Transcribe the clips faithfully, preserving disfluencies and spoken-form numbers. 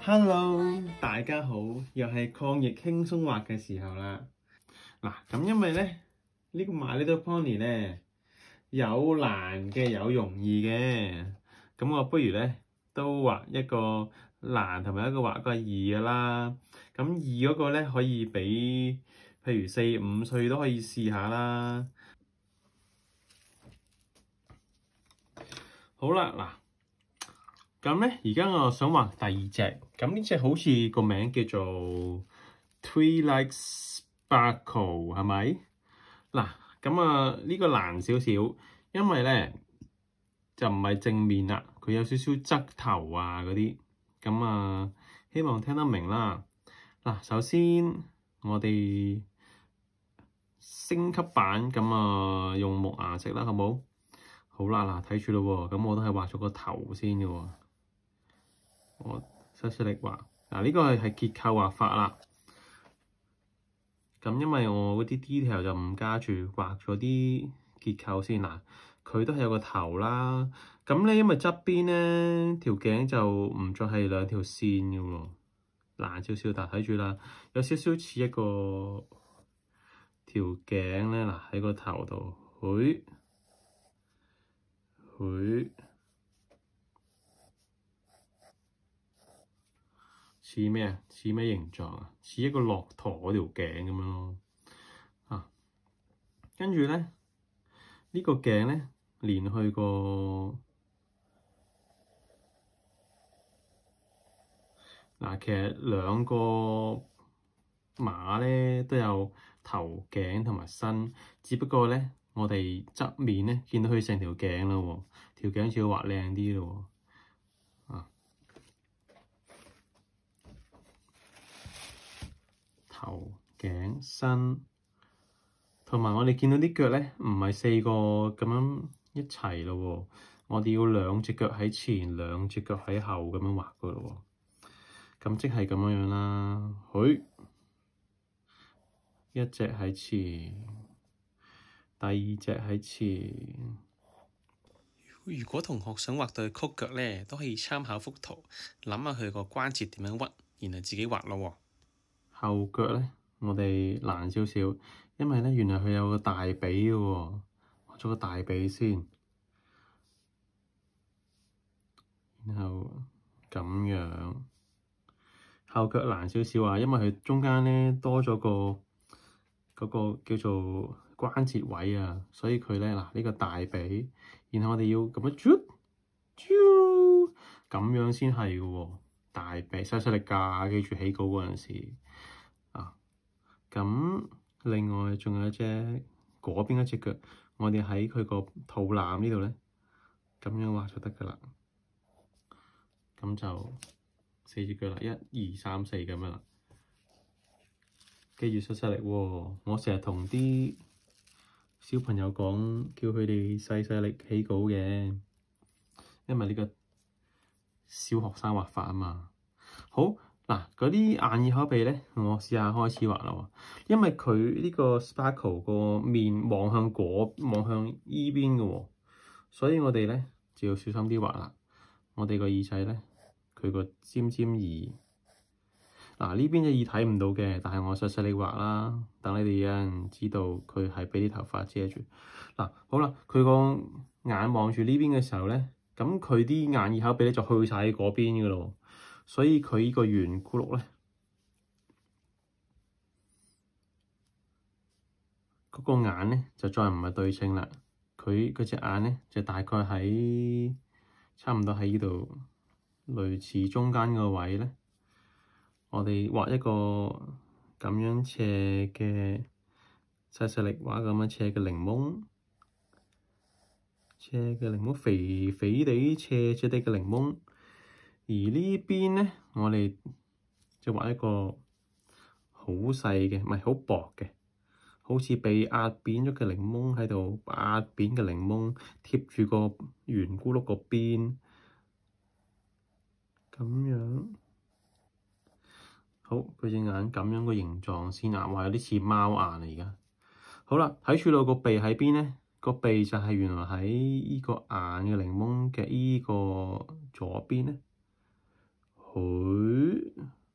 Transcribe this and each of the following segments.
Hello，大家好，又係抗疫輕鬆畫嘅時候啦。嗱，咁因為咧呢個 My Little Pony 咧有難嘅有容易嘅，咁我不如咧都畫一個難同埋一個畫一個易嘅啦。咁易嗰個咧可以俾譬如四五歲都可以試下啦。好啦，嗱。咁咧，而家我想畫第二隻，咁呢隻好似個名叫做 Twilight Sparkle，係咪？嗱，咁啊呢個難少少，因為咧就唔係正面啦，佢有少少側頭啊嗰啲，咁啊希望聽得明啦。嗱，首先我哋升級版咁啊用木顏色啦，好冇？好啦，嗱睇住咯喎，咁我都係畫咗個頭先嘅喎。我細細力畫，嗱呢個係係結構畫法啦。咁因為我嗰啲 detail 就唔加住，畫咗啲結構先。嗱，佢都係有個頭啦。咁咧因為側邊咧條頸就唔再係兩條線嘅喎，難少少，但係睇住啦，有少少似一個條頸咧。嗱喺個頭度，佢佢。似咩啊？似咩形狀啊？似一個駱駝嗰條頸咁樣咯。啊，跟住咧，呢個頸咧連去個嗱，其實兩個馬咧都有頭、頸同埋身，只不過咧我哋側面咧見到佢成條頸啦喎，條頸似要畫靚啲咯喎。頭、頸、身，同埋我哋見到啲腳咧，唔係四個咁樣一齊咯喎，我哋要兩隻腳喺前，兩隻腳喺後咁樣畫噶咯喎，咁即係咁樣樣啦。佢一隻喺前，第二隻喺前。 如果同學想畫對曲腳咧，都可以參考幅圖，諗下佢個關節點樣屈，然後自己畫咯喎。 後腳咧，我哋難少少，因為咧原來佢有個大髀嘅喎，畫咗個大髀先，然後咁樣。後腳難少少啊，因為佢中間咧多咗個嗰個叫做關節位啊，所以佢咧嗱呢個大髀，然後我哋要咁樣啾啾咁樣先係嘅喎，大髀細細力㗎，記住起稿嗰陣時。咁另外仲有一隻嗰邊一隻腳，我哋喺佢個肚腩呢度咧，咁樣畫就得㗎啦。咁就四隻腳啦，一二三四咁樣啦。記住細細力喎，我成日同啲小朋友講，叫佢哋細細力起稿嘅，因為呢個小學生畫法啊嘛。好。嗱，嗰啲眼耳口鼻咧，我試下開始畫啦喎。因為佢呢個 sparkle 個面望向嗰望向依邊嘅喎，所以我哋咧就要小心啲畫啦。我哋個耳仔咧，佢個尖尖耳，嗱呢邊嘅耳睇唔到嘅，但係我細細力畫啦，等你哋有人知道佢係俾啲頭髮遮住。嗱，好啦，佢個眼望住呢邊嘅時候咧，咁佢啲眼耳口鼻咧就去晒嗰邊嘅咯。所以佢呢個圓咕碌咧，嗰個眼咧就再唔係對稱啦。佢嗰隻眼咧就大概喺差唔多喺呢度，類似中間個位咧。我哋畫一個咁樣斜嘅細細力畫咁樣斜嘅檸檬，斜嘅檸檬肥肥地斜斜地嘅檸檬。而呢邊咧，我哋就畫一個好細嘅，唔係好薄嘅，好似被壓扁咗嘅檸檬喺度，壓扁嘅檸檬貼住個圓咕碌個邊，咁樣。好，佢隻眼咁樣個形狀先啊，話有啲似貓眼嚟而家。好啦，睇住到個鼻喺邊咧？個鼻就係原來喺依個眼嘅檸檬嘅依個左邊咧。 佢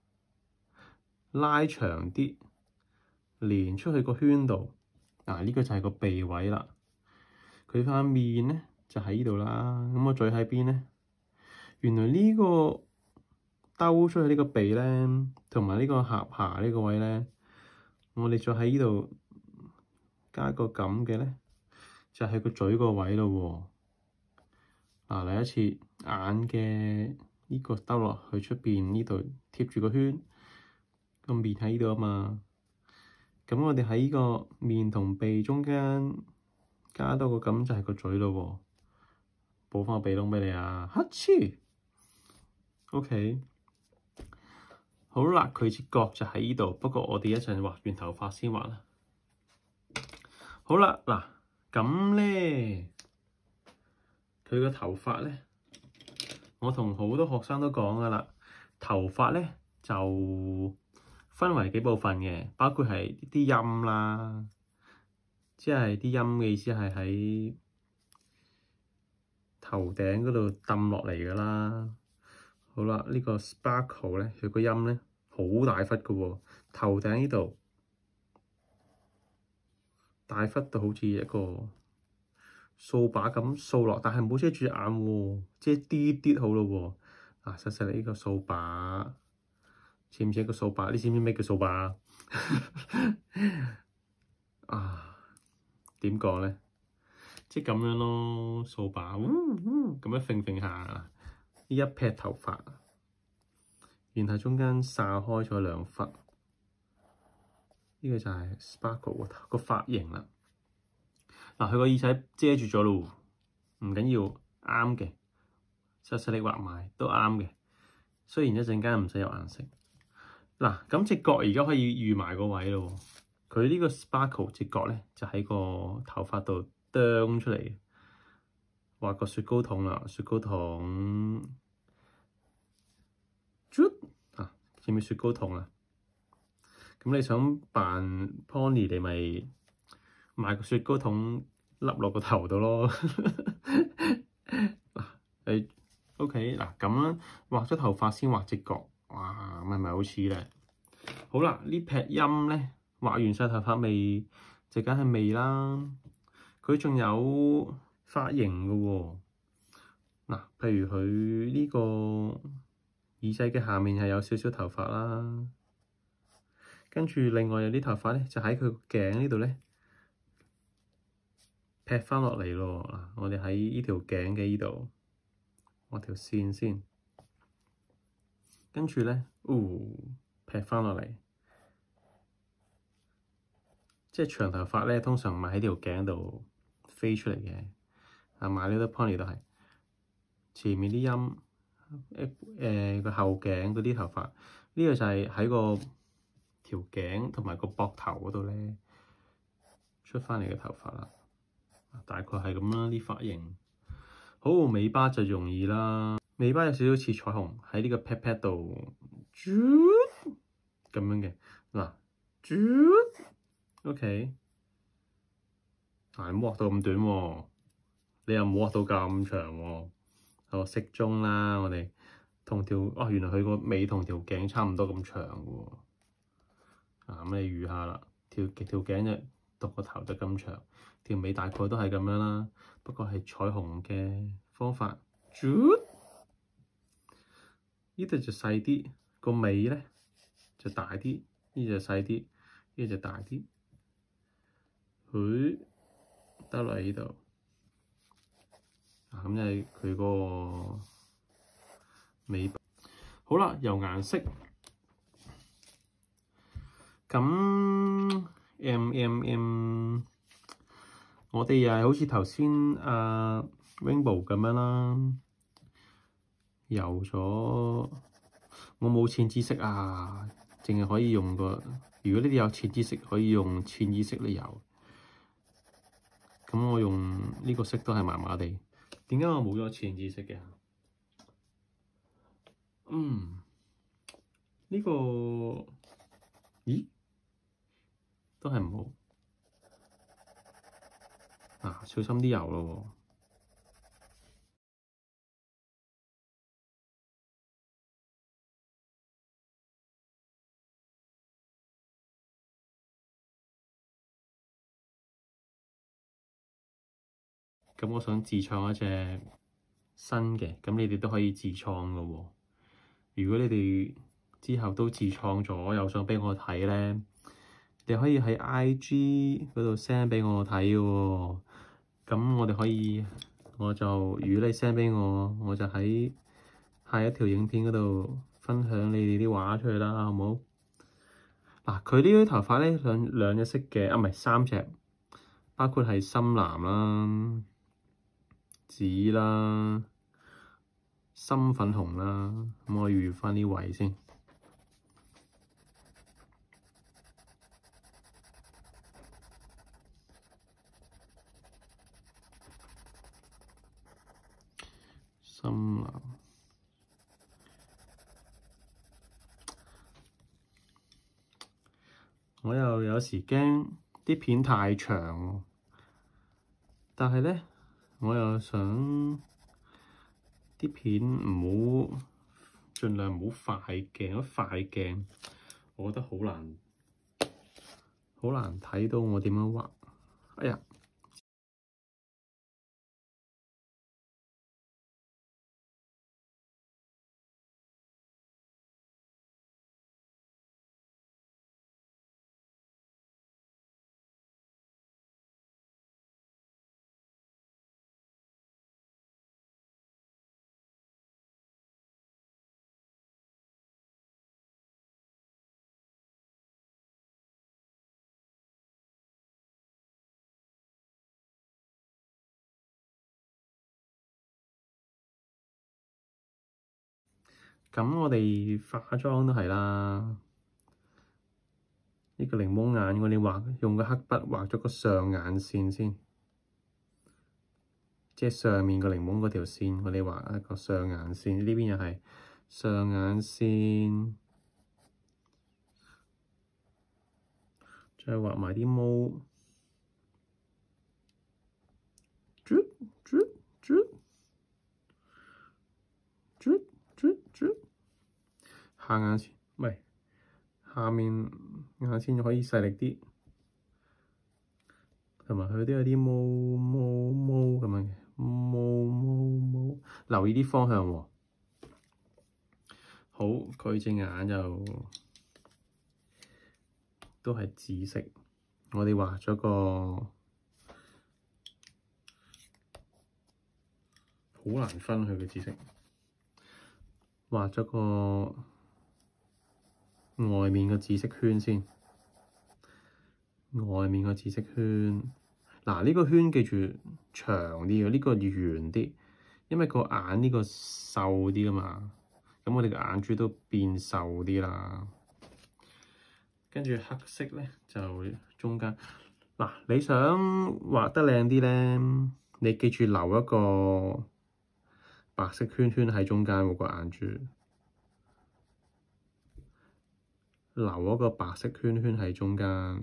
拉長啲，連出去個圈度。嗱，呢個就係個鼻位啦。佢塊面咧就喺呢度啦。咁個嘴喺邊咧？原來呢個兜出去呢個鼻咧，同埋呢個下巴呢個位咧，我哋再喺呢度加個咁嘅咧，就係個嘴個位咯喎。嗱，嚟一次眼嘅呢個兜落去出邊呢度貼住個圈，個面喺呢度啊嘛。咁我哋喺呢個面同鼻中間加多個咁就係個嘴咯喎。補翻個鼻窿畀你啊！乞嗤 OK。好啦，佢隻角就喺呢度，不過我哋一陣畫完頭髮先畫啦。好啦，嗱咁咧，佢個頭髮咧，我同好多學生都講噶啦，頭髮咧就分為幾部分嘅，包括係啲音啦，即係啲音嘅意思係喺頭頂嗰度揼落嚟噶啦。好啦，呢個 sparkle 咧，佢個音咧好大忽噶喎，頭頂呢度大忽到好似一個掃把咁掃落，但係唔好遮住眼喎，遮啲啲好咯喎。啊，細細呢個掃把，似唔似一個掃把？你知唔知咩叫掃把啊？點講咧？即係咁樣咯，掃把，咁、嗯嗯、樣揈揈下。呢一撇頭髮，然後中間散開咗兩忽，呢、這個就係 sparkle 個髮型啦。嗱、啊，佢個耳仔遮住咗咯，唔緊要，啱嘅，細細力畫埋都啱嘅。雖然一陣間唔使有顏色。嗱、啊，咁隻角而家可以預埋個位咯。佢呢個 sparkle 隻角咧，就喺個頭髮度啄出嚟。畫個雪糕筒啦，雪糕筒，啊，似唔似雪糕筒啊？咁你想扮 pony，你咪買個雪糕筒笠落個頭度咯。嗱，你 OK 嗱咁啦，畫咗頭髮先畫隻角，哇，咁係咪好似咧？好啦，呢撇音咧畫完晒頭髮未？就梗係未啦。佢仲有髮型嘅喎，嗱，譬如佢呢個耳仔嘅下面係有少少頭髮啦，跟住另外有啲頭髮咧就喺佢個頸呢度咧劈翻落嚟咯。嗱，我哋喺呢條頸嘅呢度畫條線先，跟住咧，哦，劈翻落嚟，即係長頭髮咧，通常咪喺條頸度飛出嚟嘅。啊，My Little Pony都係前面啲音，誒誒個後頸嗰啲頭髮，呢、這個就係喺個條頸同埋個膊頭嗰度咧出翻嚟嘅頭髮啦。大概係咁啦，啲髮型。好，尾巴就容易啦，尾巴有少少似彩虹喺呢個 pat pat 度，咁樣嘅嗱，OK， 但係冇畫到咁短喎。你又冇畫到咁長喎，我適中啦。我哋同條哦，原來佢個尾同條頸差唔多咁長喎。啊，咁你預下啦，條條頸就到個頭就咁長，條尾大概都係咁樣啦。不過係彩虹嘅方法，呢度就細啲，個尾咧就大啲，呢就細啲，呢就大啲。佢得落嚟呢度。啊，咁就係佢個尾巴。好啦，油顏色。咁 M M M， 我哋又係好似頭先啊 Rainbow 咁樣啦。油咗，我冇淺紫色啊，淨係可以用個。如果呢啲有淺紫色，可以用淺紫色嚟油。咁我用呢個色都係麻麻地。點解我冇咗淺紫色嘅？嗯，呢個，咦，都係唔好。啊，小心啲油咯喎。 咁我想自創一隻新嘅，咁你哋都可以自創㗎喎。如果你哋之後都自創咗，又想畀我睇咧，你可以喺 I G 嗰度 send 畀我睇嘅喎。咁我哋可以，我就如果你 send 畀我，我就喺下一條影片嗰度分享你哋啲畫出去啦，好唔好？嗱，佢呢啲頭髮咧兩兩隻色嘅，啊唔係三隻，包括係深藍啦、紫啦、深粉紅啦。咁我預翻啲位先。深藍，我又有時驚啲片太長，但係咧，我又想啲片唔好，盡量唔好快鏡，如果快鏡，我覺得好難，好難睇到我點樣畫。哎呀！咁我哋化妝都係啦，呢個檸檬眼我哋畫用個黑筆畫咗個上眼線先，即係上面個檸檬嗰條線，我哋畫一個上眼線，呢邊又係上眼線，再畫埋啲毛，捽捽捽捽捽捽，下眼線唔係下面眼線可以細力啲，同埋佢都有啲毛毛毛咁樣嘅毛毛毛，留意啲方向喎。好，佢隻眼就都係紫色，我哋畫咗個好難分佢嘅紫色，畫咗個外面個紫色圈先，外面個紫色圈。嗱，呢個圈記住長啲嘅，呢個圓啲，因為個眼呢個瘦啲噶嘛，咁我哋個眼珠都變瘦啲啦。跟住黑色咧就中間。嗱，你想畫得靚啲咧，你記住留一個白色圈圈喺中間嗰個眼珠，留一個白色圈圈喺中間。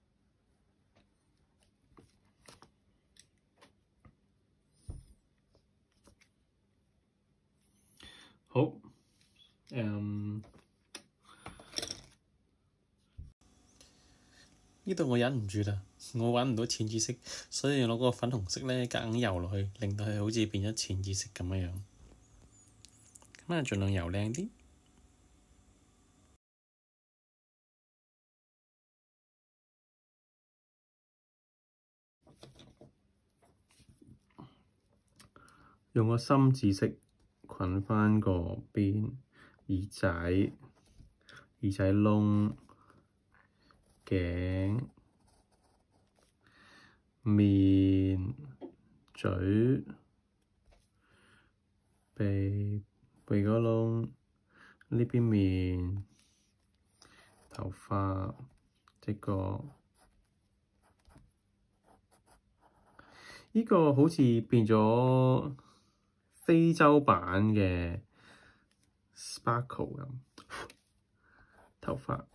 好，誒、嗯， 呢度我忍唔住啦，我揾唔到淺紫色，所以攞個粉紅色咧夾硬油落去，令到佢好似變咗淺紫色咁樣樣。咁啊，盡量油靚啲。 用個深紫色捆返個邊耳仔、耳仔窿、頸、面、嘴、鼻、鼻哥窿、呢邊面、頭髮、隻角。呢個好似變咗非洲版嘅 Sparkle 咁頭髮。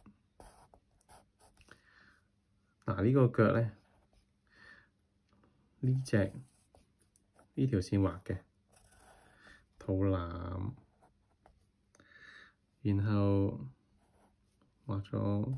嗱，呢個腳咧，呢隻呢條線畫嘅肚腩，然後畫咗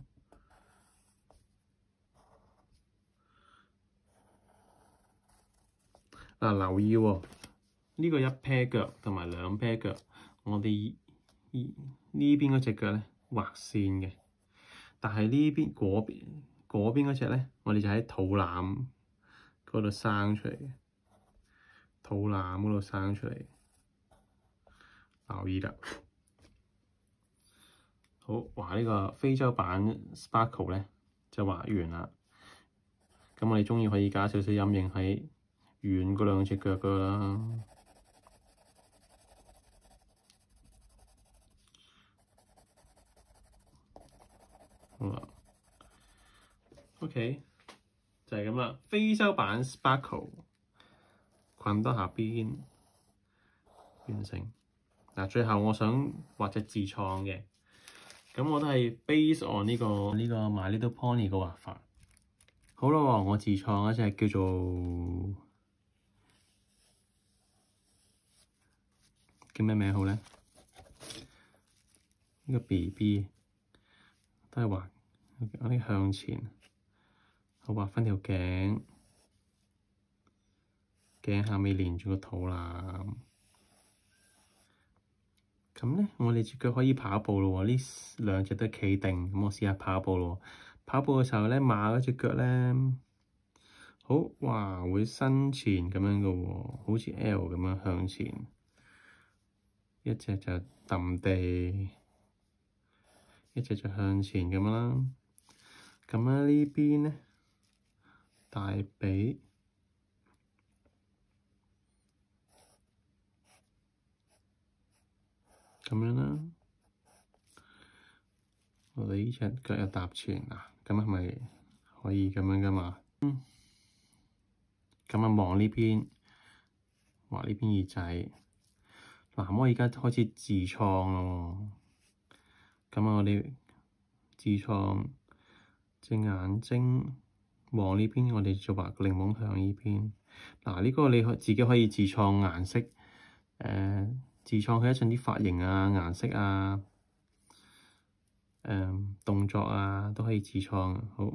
嗱，留意喎、哦，呢、這個一 pair 腳同埋兩 pair 腳，我哋呢呢邊嗰隻腳咧畫線嘅，但係呢邊嗰邊嗰邊嗰隻咧，我哋就喺肚腩嗰度生出嚟嘅，肚腩嗰度生出嚟，留意啦。好，畫呢個非洲版 Sparkle 咧就畫完啦。咁我哋鍾意可以加少少陰影喺遠嗰兩隻腳噶啦。好啦 ，OK，就係咁啦。非洲版 Sparkle 裙多下邊完成。嗱，最後我想畫隻自創嘅，咁我都係 base on 呢、這個呢、這個 My Little Pony 嘅畫法。好啦，我自創一隻叫做叫咩名好咧？呢、這個 B B 都係畫我啲向前，我畫翻條頸，頸下面連住個肚腩。咁咧，我哋隻腳可以跑步咯喎，呢兩隻都企定，咁我試下跑步咯。跑步嘅時候咧，馬嗰隻腳咧，好哇，會伸前咁樣嘅喎，好似 L 咁樣向前。一隻就揼地，一隻就向前咁樣啦。咁咧呢邊咧，大髀，咁樣啦。我哋呢隻腳又搭前啊，咁係咪可以咁樣噶嘛？嗯，咁啊望呢邊，畫呢邊耳仔。嗱，我而家開始自創咯。咁啊，我哋自創隻眼睛望呢邊，我哋就畫檸檬向呢邊。嗱，呢個你可自己可以自創顏色，誒、呃，自創佢一陣啲髮型啊、顏色啊。誒、嗯、動作啊，都可以自創。好，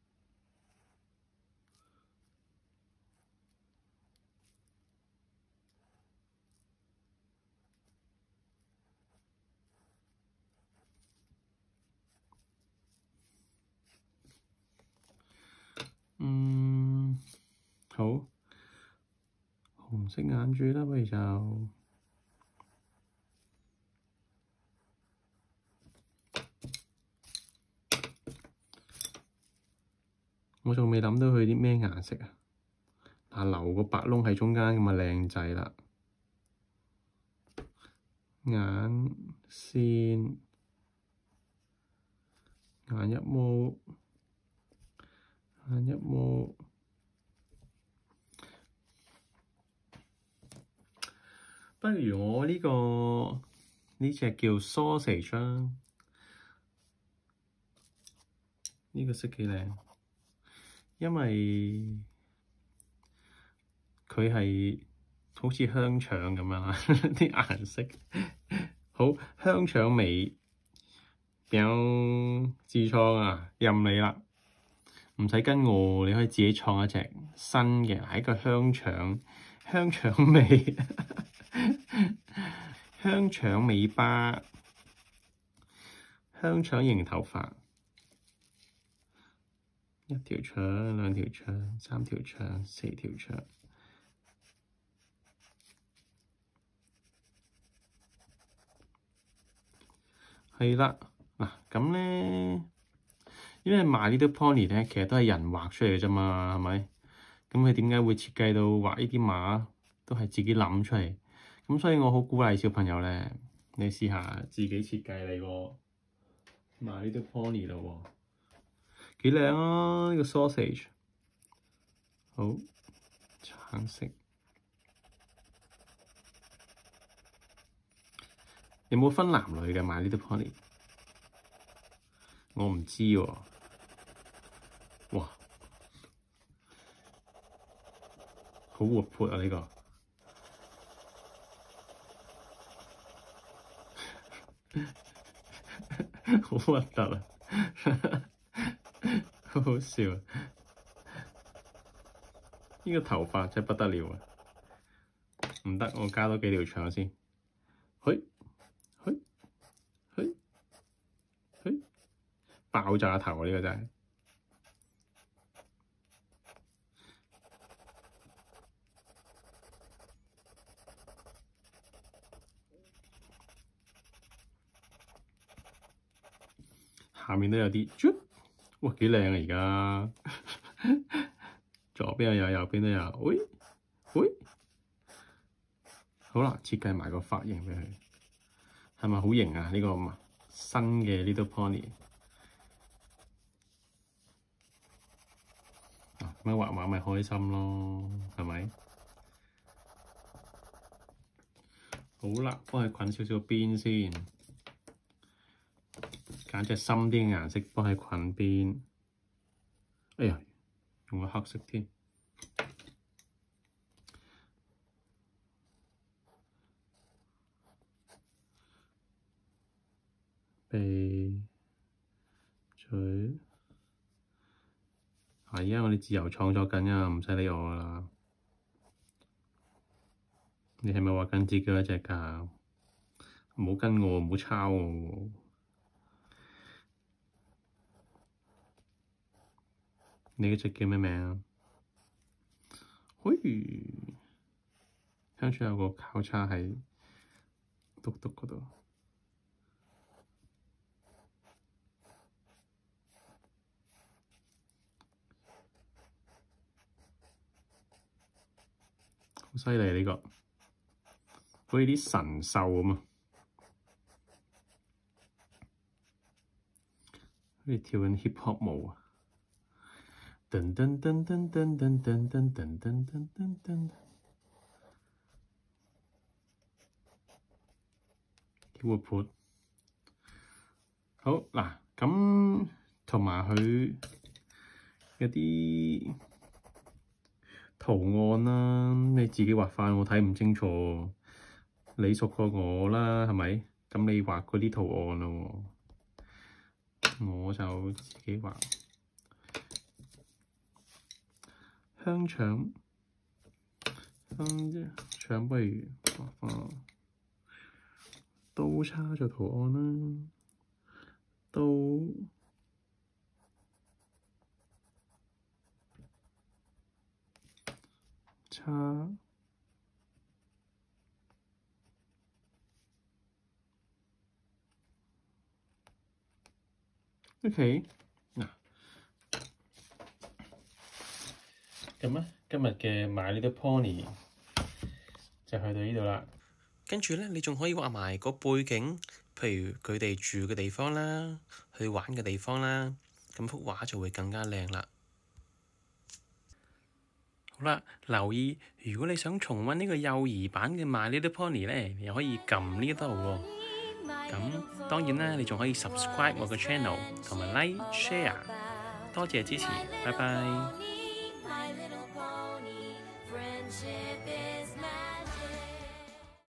嗯，好，紅色眼珠啦，不如就。我仲未諗到佢啲咩顏色啊！但留個白窿喺中間咁啊靚仔啦，眼線、眼一毛、眼一毛。不如我呢、這個呢隻叫 sausage 啦，呢、這個色幾靚。因為佢係好似香腸咁樣啦，啲顏色好香腸味，有自創啊，任你啦，唔使跟我，你可以自己創一隻新嘅，係一個香腸香腸味，香腸尾巴，香腸型頭髮。一條腸，兩條腸，三條腸，四條腸。係啦，嗱咁咧，因為 My Little Pony 咧，其實都係人畫出嚟嘅啫嘛，係咪？咁佢點解會設計到畫呢啲馬都係自己諗出嚟？咁所以我好鼓勵小朋友咧，你試下自己設計你個 My Little Pony 咯喎。幾靚啊！呢個 sausage 好橙色，有冇分男女嘅 My Little Pony？我唔知喎、啊。哇，好活潑啊！呢、這個好核突啊！好好笑啊！呢個頭髮真係不得了啊！ 唔得，我加多幾條腸先。去去去去，爆炸頭啊！呢個真係。下面都有啲，哇幾靚啊！而家左邊又有，右邊都有，喂喂，好啦，設計埋個髮型畀佢，係咪好型啊？呢、這個新嘅 Little Pony，啊咁樣畫畫咪開心咯，係咪？好啦，幫佢捆少少邊先。揀隻深啲嘅顏色幫佢捆邊，哎呀，用個黑色添，鼻、嘴，係啊！我哋自由創作緊啊，唔使理我啦。你係咪畫緊自己嗰隻㗎？唔好跟我，唔好抄我。你嗰隻叫咩名啊？嘿，香腸有個交叉喺篤篤嗰度，好犀利呢個，好似啲神獸咁啊！好似跳緊 hip hop 舞啊！噔噔噔噔噔噔噔噔噔噔噔噔噔，幾活潑。好嗱，咁同埋佢有啲圖案啦，你自己畫返，我睇唔清楚。你熟過我啦，係咪？咁你畫嗰啲圖案咯，我就自己畫。香腸，香腸不如畫返刀叉做圖案啦，刀叉。OK，嗱，咁啊，今日嘅 My Little Pony 就去到呢度啦。 跟住咧，你仲可以畫埋個背景，譬如佢哋住嘅地方啦，去玩嘅地方啦，咁幅畫就會更加靚啦。好啦，留意，如果你想重溫呢個幼兒版嘅 My Little Pony 咧，你可以撳呢度喎。咁當然啦，你仲可以 subscribe 我嘅 channel 同埋 like share，多謝支持，拜拜。